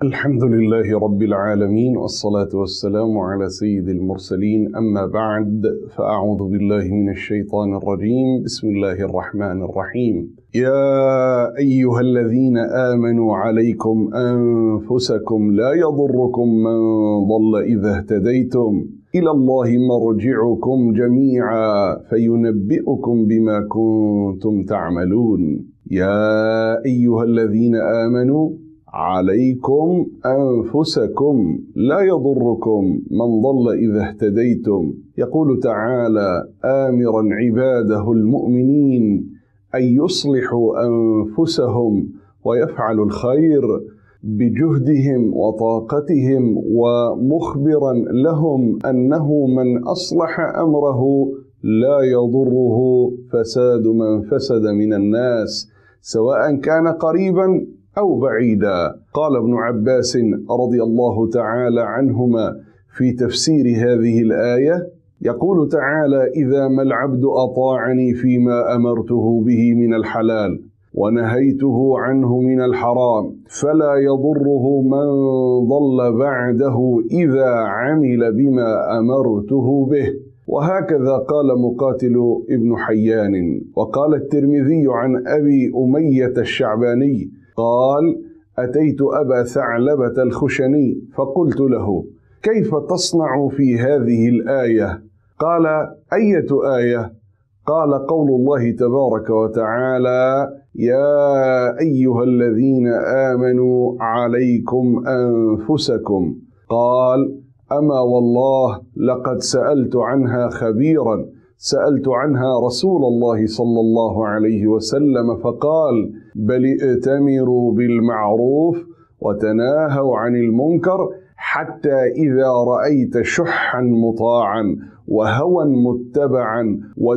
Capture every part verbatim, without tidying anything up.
الحمد لله رب العالمين، والصلاة والسلام على سيد المرسلين. أما بعد، فأعوذ بالله من الشيطان الرجيم. بسم الله الرحمن الرحيم. يا أيها الذين آمنوا عليكم أنفسكم لا يضركم من ضل إذا اهتديتم إلى الله مرجعكم جميعا فينبئكم بما كنتم تعملون. يا أيها الذين آمنوا عليكم أنفسكم لا يضركم من ضل إذا اهتديتم. يقول تعالى آمرا عباده المؤمنين أن يصلحوا أنفسهم ويفعلوا الخير بجهدهم وطاقتهم، ومخبرا لهم أنه من أصلح أمره لا يضره فساد من فسد من الناس، سواء كان قريبا أو بعيدا. قال ابن عباس رضي الله تعالى عنهما في تفسير هذه الآية، يقول تعالى إذا ما العبد أطاعني فيما أمرته به من الحلال ونهيته عنه من الحرام فلا يضره من ضل بعده إذا عمل بما أمرته به. وهكذا قال مقاتل ابن حيان. وقال الترمذي عن أبي أمية الشعباني قال أتيت أبا ثعلبة الخشني فقلت له كيف تصنع في هذه الآية؟ قال أية آية؟ قال قول الله تبارك وتعالى يا أيها الذين آمنوا عليكم أنفسكم. قال أما والله لقد سألت عنها خبيرا، سألت عنها رسول الله صلى الله عليه وسلم فقال بل ائتمروا بالمعروف وتناهوا عن المنكر حتى إذا رأيت شحا مطاعا وهوى متبعا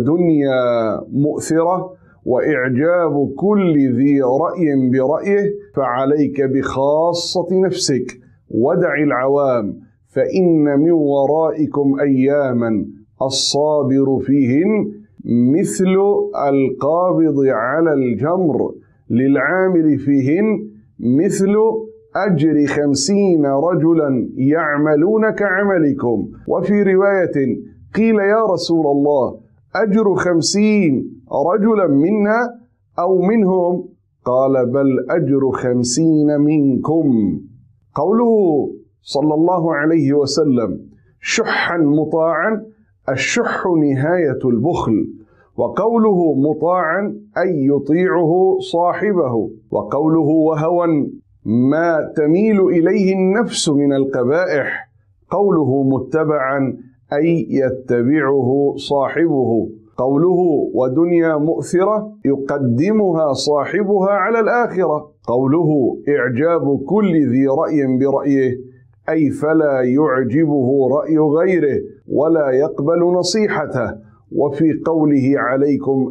ودنيا مؤثرة وإعجاب كل ذي رأي برأيه فعليك بخاصة نفسك ودع العوام، فإن من ورائكم أياما الصابر فيهن مثل القابض على الجمر للعامل فيهن مثل أجر خمسين رجلا يعملون كعملكم. وفي رواية قيل يا رسول الله أجر خمسين رجلا منا أو منهم؟ قال بل أجر خمسين منكم. قوله صلى الله عليه وسلم شحا مطاعا، الشح نهاية البخل، وقوله مطاعا أي يطيعه صاحبه، وقوله وهوى ما تميل إليه النفس من القبائح، قوله متبعا أي يتبعه صاحبه، قوله ودنيا مؤثرة يقدمها صاحبها على الآخرة، قوله إعجاب كل ذي رأي برأيه أي فلا يعجبه رأي غيره ولا يقبل نصيحته. وفي قوله عليكم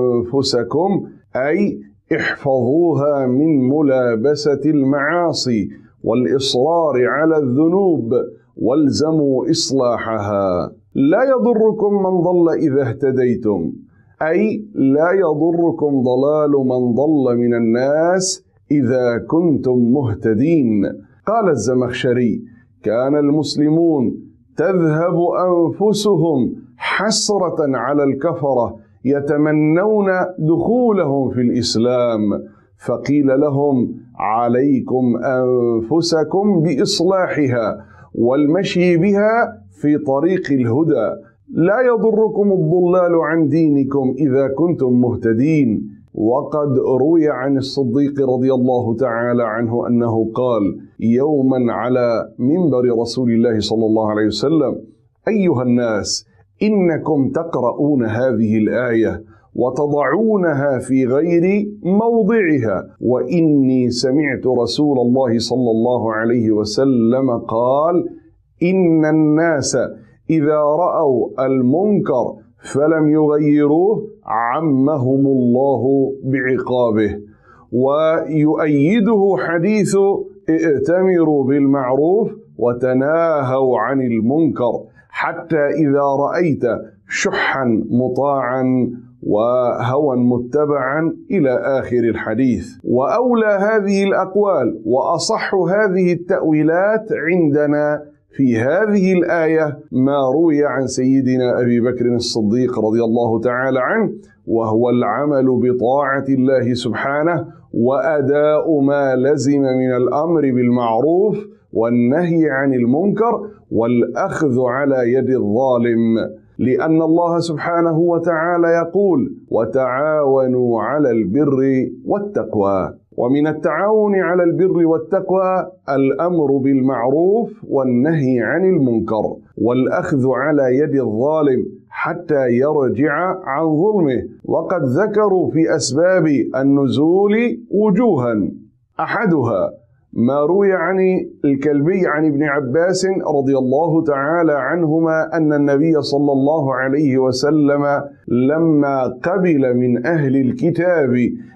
أنفسكم أي احفظوها من ملابسة المعاصي والإصرار على الذنوب والزموا إصلاحها. لا يضركم من ضل إذا اهتديتم، أي لا يضركم ضلال من ضل من الناس إذا كنتم مهتدين. قال الزمخشري كان المسلمون تذهب أنفسهم حسرة على الكفرة يتمنون دخولهم في الإسلام، فقيل لهم عليكم أنفسكم بإصلاحها والمشي بها في طريق الهدى. لا يضركم الضلال عن دينكم إذا كنتم مهتدين. وقد روي عن الصديق رضي الله تعالى عنه أنه قال يوما على منبر رسول الله صلى الله عليه وسلم أيها الناس إنكم تقرؤون هذه الآية وتضعونها في غير موضعها، وإني سمعت رسول الله صلى الله عليه وسلم قال إن الناس إذا رأوا المنكر فلم يغيروه عمهم الله بعقابه. ويؤيده حديث ائتمروا بالمعروف وتناهوا عن المنكر حتى إذا رأيت شحا مطاعا وهوى متبعا إلى آخر الحديث. وأولى هذه الأقوال وأصح هذه التأويلات عندنا في هذه الآية ما روي عن سيدنا أبي بكر الصديق رضي الله تعالى عنه، وهو العمل بطاعة الله سبحانه وأداء ما لزم من الأمر بالمعروف والنهي عن المنكر والأخذ على يد الظالم، لأن الله سبحانه وتعالى يقول: وتعاونوا على البر والتقوى. ومن التعاون على البر والتقوى الأمر بالمعروف والنهي عن المنكر والأخذ على يد الظالم حتى يرجع عن ظلمه. وقد ذكروا في أسباب النزول وجوها، أحدها ما روي عن الكلبي عن ابن عباس رضي الله تعالى عنهما أن النبي صلى الله عليه وسلم لما قبل من أهل الكتاب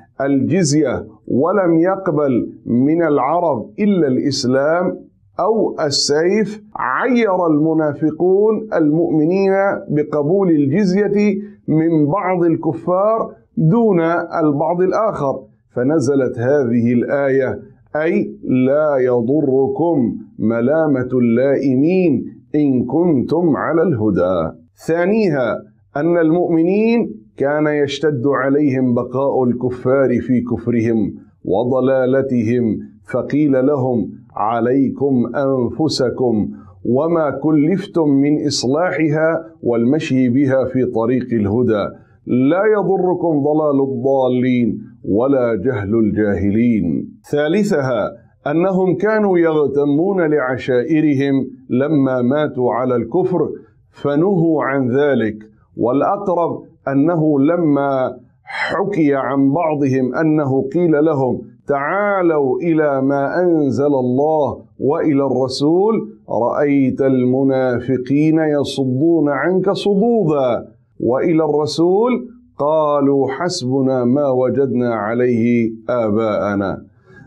الجزية ولم يقبل من العرب إلا الإسلام أو السيف، عير المنافقون المؤمنين بقبول الجزية من بعض الكفار دون البعض الآخر، فنزلت هذه الآية: أي لا يضركم ملامة اللائمين إن كنتم على الهدى. ثانيها أن المؤمنين كان يشتد عليهم بقاء الكفار في كفرهم وضلالتهم، فقيل لهم: عليكم أنفسكم وما كلفتم من إصلاحها والمشي بها في طريق الهدى، لا يضركم ضلال الضالين ولا جهل الجاهلين. ثالثها أنهم كانوا يغتمون لعشائرهم لما ماتوا على الكفر فنهوا عن ذلك، والأقرب أنه لما حكي عن بعضهم أنه قيل لهم: تعالوا إلى ما أنزل الله وإلى الرسول، رأيت المنافقين يصدون عنك صدودا، وإلى الرسول قالوا حسبنا ما وجدنا عليه آباءنا.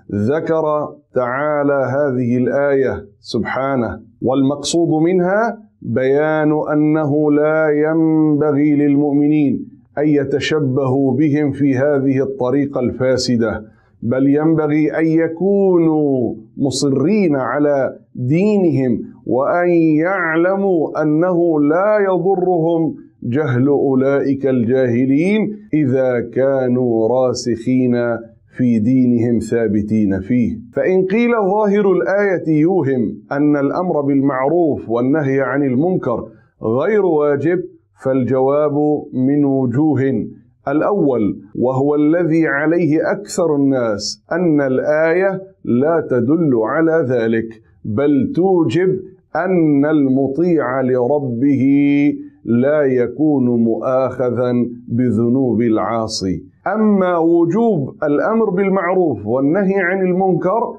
ذكر تعالى هذه الآية سبحانه، والمقصود منها بيان أنه لا ينبغي للمؤمنين أن يتشبهوا بهم في هذه الطريقة الفاسدة، بل ينبغي أن يكونوا مصرين على دينهم وأن يعلموا أنه لا يضرهم جهل أولئك الجاهلين إذا كانوا راسخين في دينهم ثابتين فيه. فإن قيل ظاهر الآية يوهم أن الأمر بالمعروف والنهي عن المنكر غير واجب، فالجواب من وجوه. الأول وهو الذي عليه أكثر الناس أن الآية لا تدل على ذلك، بل توجب أن المطيع لربه لا يكون مؤاخذا بذنوب العاصي. أما وجوب الأمر بالمعروف والنهي عن المنكر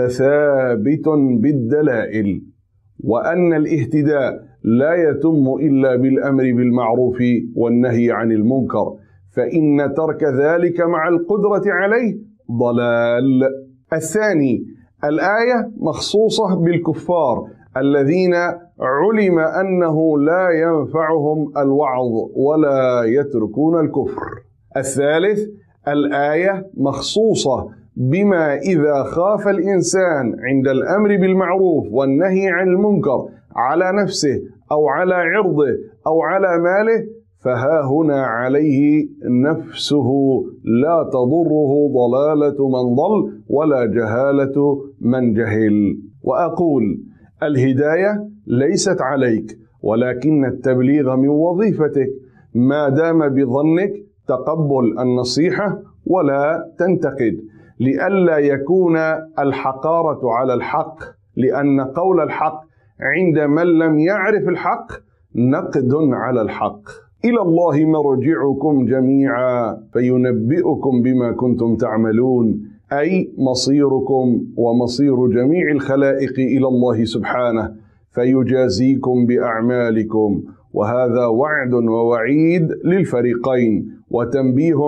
فثابت بالدلائل، وأن الاهتداء لا يتم إلا بالأمر بالمعروف والنهي عن المنكر، فإن ترك ذلك مع القدرة عليه ضلال. الثاني الآية مخصوصة بالكفار الذين علم أنه لا ينفعهم الوعظ ولا يتركون الكفر. الثالث الآية مخصوصة بما إذا خاف الإنسان عند الأمر بالمعروف والنهي عن المنكر على نفسه أو على عرضه أو على ماله، فها هنا عليه نفسه لا تضره ضلالة من ضل ولا جهالة من جهل. وأقول: الهداية ليست عليك، ولكن التبليغ من وظيفتك، ما دام بظنك تقبل النصيحة ولا تنتقد، لئلا يكون الحقارة على الحق، لأن قول الحق عند من لم يعرف الحق نقد على الحق. إلى الله مرجعكم جميعا فينبئكم بما كنتم تعملون، أي مصيركم ومصير جميع الخلائق إلى الله سبحانه فيجازيكم بأعمالكم. وهذا وعد ووعيد للفريقين، وتنبيه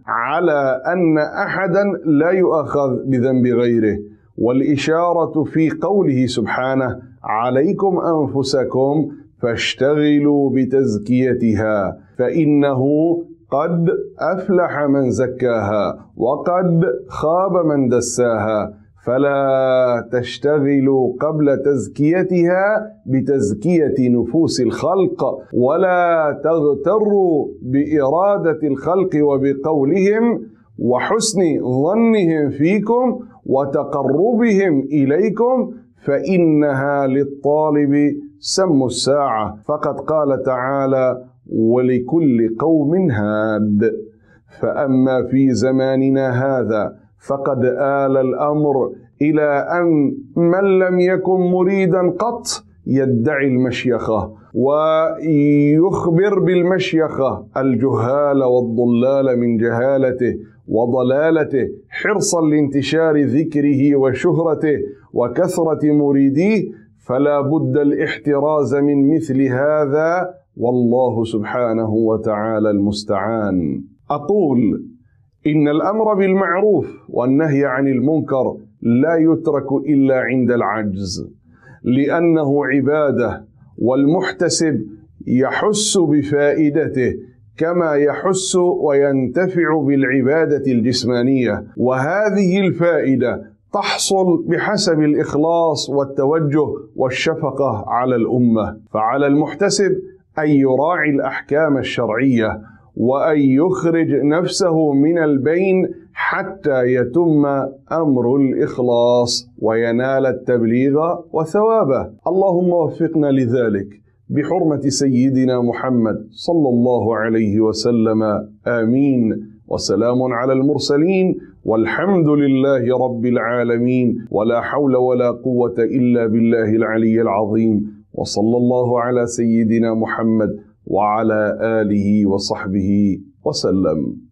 على أن أحدا لا يؤاخذ بذنب غيره، والإشارة في قوله سبحانه: عليكم أنفسكم فاشتغلوا بتزكيتها، فإنه قد أفلح من زكاها وقد خاب من دساها، فلا تشتغلوا قبل تزكيتها بتزكية نفوس الخلق، ولا تغتروا بإرادة الخلق وبقولهم وحسن ظنهم فيكم وتقربهم إليكم، فإنها للطالب سم الساعة. فقد قال تعالى: ولكل قوم هاد. فأما في زماننا هذا فقد آل الأمر إلى أن من لم يكن مريدا قط يدعي المشيخة ويخبر بالمشيخة الجهال والضلال من جهالته وضلالته، حرصا لانتشار ذكره وشهرته وكثرة مريديه. فلا بد الاحتراز من مثل هذا، والله سبحانه وتعالى المستعان. أقول إن الأمر بالمعروف والنهي عن المنكر لا يترك إلا عند العجز، لأنه عبادة، والمحتسب يحس بفائدته كما يحس وينتفع بالعبادة الجسمانية، وهذه الفائدة تحصل بحسب الإخلاص والتوجه والشفقة على الأمة. فعلى المحتسب أن يراعي الأحكام الشرعية وأن يخرج نفسه من البين حتى يتم أمر الإخلاص وينال التبليغ وثوابه. اللهم وفقنا لذلك بحرمة سيدنا محمد صلى الله عليه وسلم، آمين. وسلام على المرسلين، والحمد لله رب العالمين، ولا حول ولا قوة إلا بالله العلي العظيم. وصلى الله على سيدنا محمد وعلى آله وصحبه وسلم.